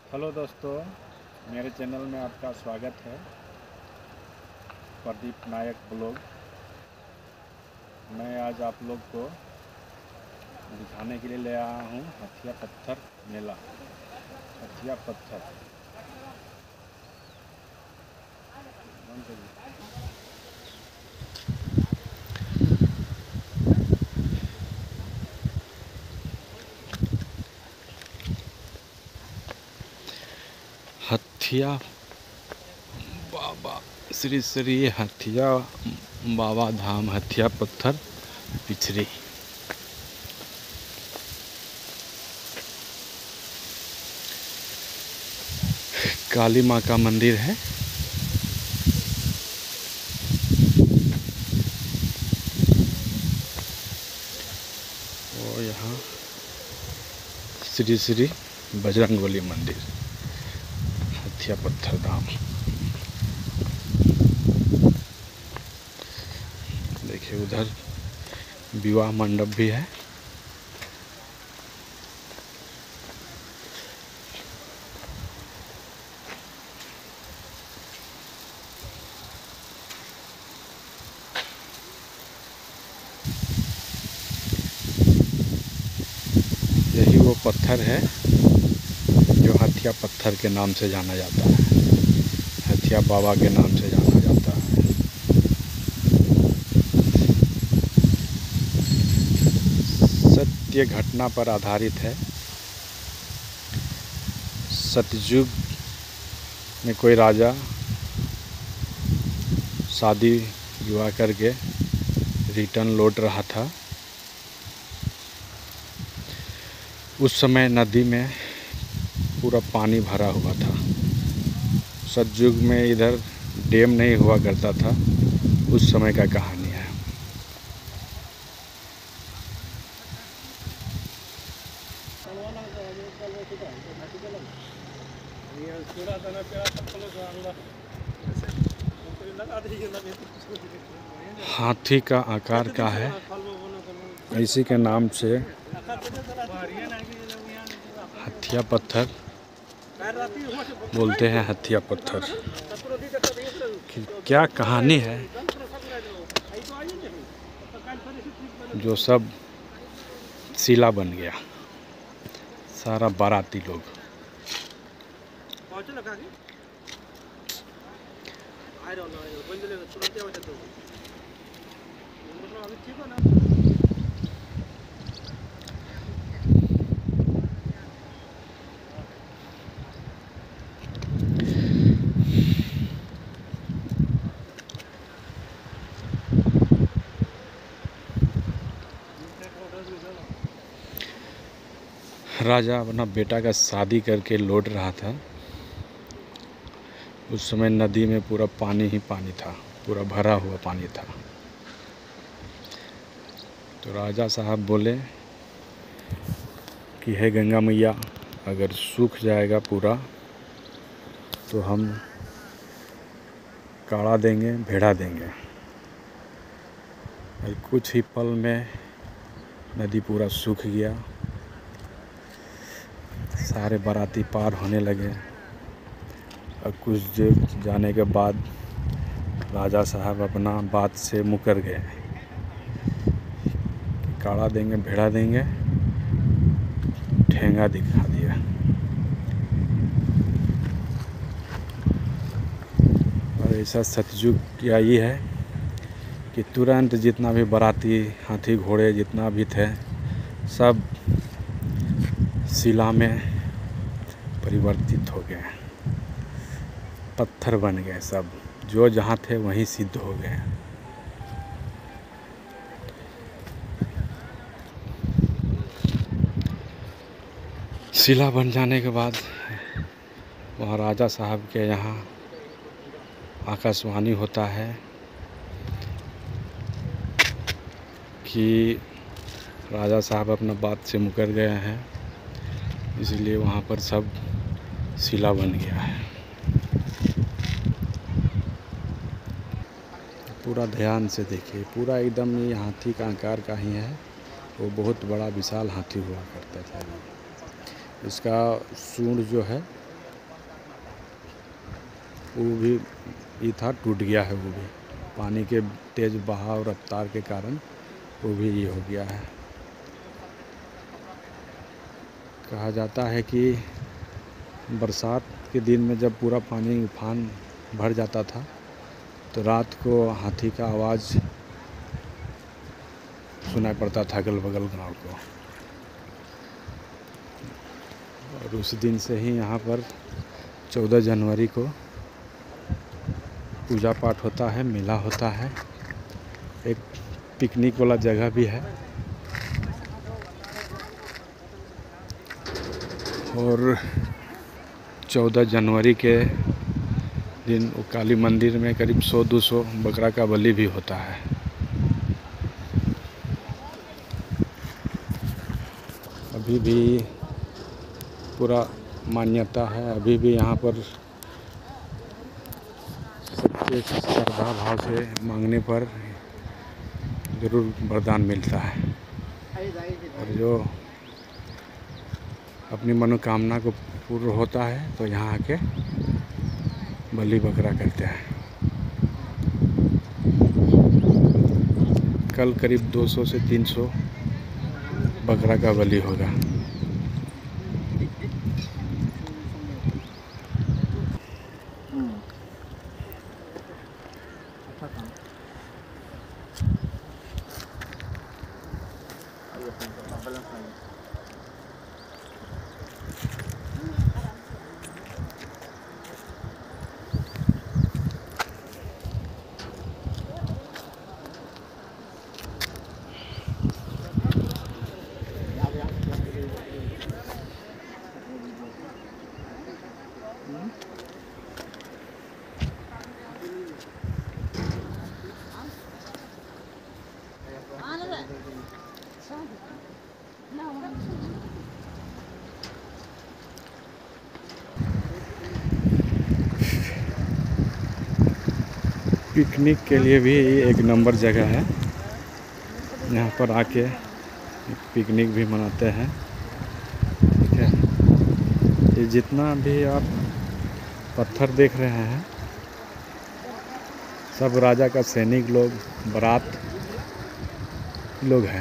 Hello दोस्तों, मेरे channel में आपका स्वागत है। प्रदीप नायक ब्लॉग। मैं आज आप लोग को दिखाने के लिए ले आया हूँ हथिया पत्थर मेला। हथिया पत्थर हथिया बाबा श्री श्री हथिया बाबा धाम हथिया पत्थर पिछरी। काली माँ का मंदिर है। और यहाँ श्री श्री बजरंगबली मंदिर हथिया पत्थर धाम। देखिए उधर विवाह मंडप भी है। यही वो पत्थर है जो हथिया पत्थर के नाम से जाना जाता है, हथिया बाबा के नाम से जाना जाता है। सत्य घटना पर आधारित है। सतयुग में कोई राजा शादी विवाह करके रिटर्न लौट रहा था। उस समय नदी में पूरा पानी भरा हुआ था। सतयुग में इधर डैम नहीं हुआ करता था। उस समय का कहानी है। हाथी का आकार का है, इसी के नाम से हथिया पत्थर बोलते हैं। हथिया पत्थर क्या कहानी है जो सब शिला बन गया। सारा बाराती लोग राजा अपना बेटा का शादी करके लौट रहा था। उस समय नदी में पूरा पानी ही पानी था, पूरा भरा हुआ पानी था। तो राजा साहब बोले कि हे गंगा मैया, अगर सूख जाएगा पूरा तो हम काढ़ा देंगे, भेड़ा देंगे। और कुछ ही पल में नदी पूरा सूख गया। सारे बाराती पार होने लगे। और कुछ देर जाने के बाद राजा साहब अपना बात से मुकर गए। काढ़ा देंगे, भेड़ा देंगे, ठेंगा दिखा दिया। और ऐसा सतयुग क्या ये है कि तुरंत जितना भी बाराती, हाथी घोड़े जितना भी थे, सब शिला में परिवर्तित हो गए। पत्थर बन गए। सब जो जहाँ थे वहीं सिद्ध हो गए। शिला बन जाने के बाद वहाँ राजा साहब के यहाँ आकाशवाणी होता है कि राजा साहब अपना बात से मुकर गए हैं, इसलिए वहाँ पर सब शिला बन गया है। पूरा ध्यान से देखिए, पूरा एकदम ये हाथी का आकार का ही है। वो बहुत बड़ा विशाल हाथी हुआ करता था। इसका सूंड जो है वो भी ये था, टूट गया है वो भी, पानी के तेज़ बहाव रफ्तार के कारण वो भी ये हो गया है। कहा जाता है कि बरसात के दिन में जब पूरा पानी उफान भर जाता था तो रात को हाथी का आवाज़ सुनाई पड़ता था अगल बगल गांव को। और उस दिन से ही यहाँ पर 14 जनवरी को पूजा पाठ होता है, मेला होता है, एक पिकनिक वाला जगह भी है। और 14 जनवरी के दिन वो काली मंदिर में करीब 100-200 बकरा का बलि भी होता है। अभी भी पूरा मान्यता है, अभी भी यहाँ पर सबके श्रद्धा भाव से मांगने पर ज़रूर वरदान मिलता है। और जो अपनी मनोकामना को पूर्ण होता है तो यहाँ आके बलि बकरा करते हैं। कल करीब 200 से 300 बकरा का बलि होगा। पिकनिक के लिए भी एक नंबर जगह है, यहाँ पर आके पिकनिक भी मनाते हैं। ठीक है, ये जितना भी आप पत्थर देख रहे हैं सब राजा का सैनिक लोग, बारात लोग हैं।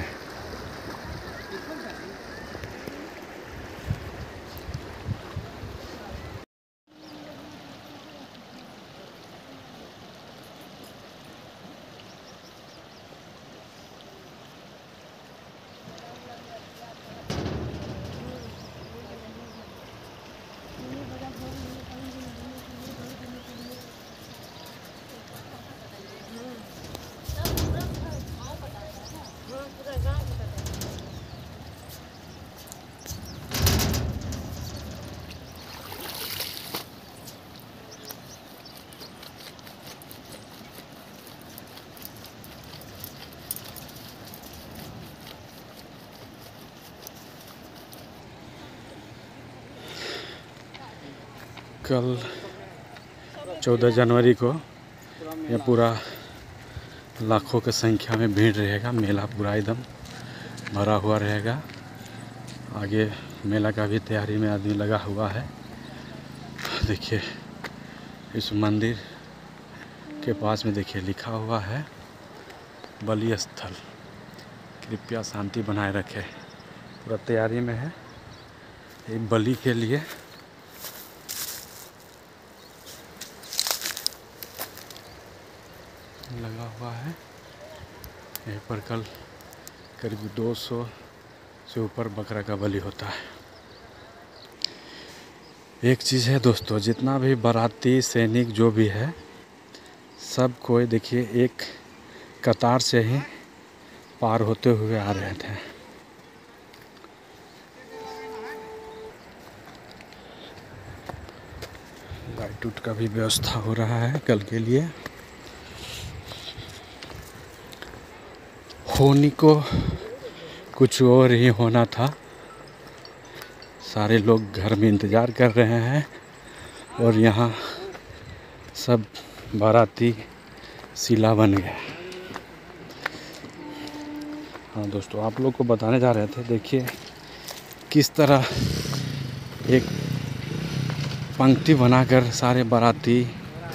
कल 14 जनवरी को यह पूरा लाखों की संख्या में भीड़ रहेगा, मेला पूरा एकदम भरा हुआ रहेगा। आगे मेला का भी तैयारी में आदमी लगा हुआ है। देखिए इस मंदिर के पास में देखिए लिखा हुआ है बलि स्थल, कृपया शांति बनाए रखें। पूरा तैयारी में है एक बलि के लिए। लगा हुआ है यहीं पर। कल करीब 200 से ऊपर बकरा का बलि होता है। एक चीज़ है दोस्तों, जितना भी बाराती सैनिक जो भी है सब कोई देखिए एक कतार से ही पार होते हुए आ रहे थे। लाइट उट का भी व्यवस्था हो रहा है कल के लिए। होनी को कुछ और ही होना था। सारे लोग घर में इंतज़ार कर रहे हैं और यहाँ सब बाराती सिला बन गया। हाँ दोस्तों, आप लोग को बताने जा रहे थे, देखिए किस तरह एक पंक्ति बनाकर सारे बाराती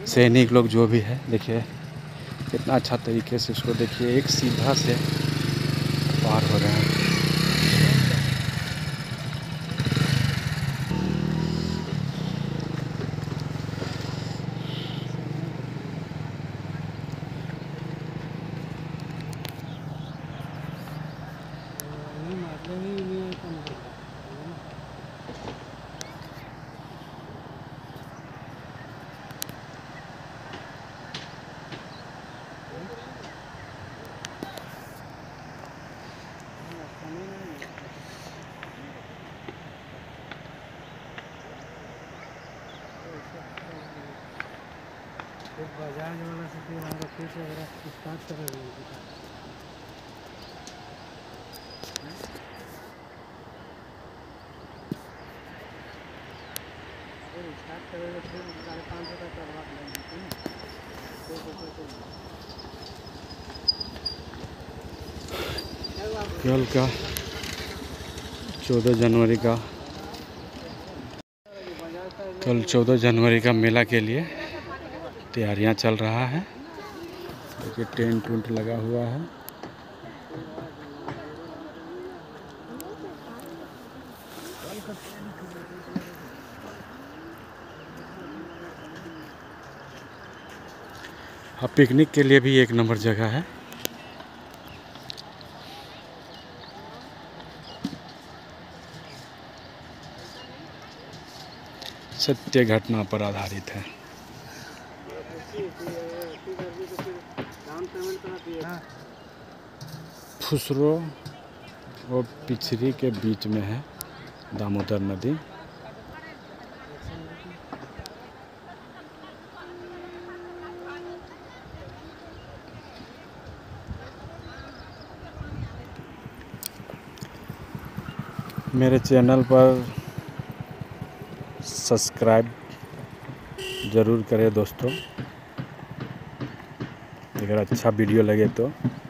सैनिक लोग जो भी है, देखिए कितना अच्छा तरीके से इसको देखिए एक सीधा से पार हो रहे हैं। बजाज वाला से फिर हम फिर से अगर स्टार्ट करेंगे स्टार्ट करेंगे फिर 550 का करवा लेंगे। कल का 14 जनवरी का कल 14 जनवरी का मेला के लिए तैयारियां चल रहा है। देखिए टेंट उंट लगा हुआ है। हाँ, पिकनिक के लिए भी एक नंबर जगह है। सत्य घटना पर आधारित है। फुसरो और पिछरी के बीच में है दामोदर नदी। मेरे चैनल पर सब्सक्राइब ज़रूर करें दोस्तों, अगर अच्छा वीडियो लगे तो।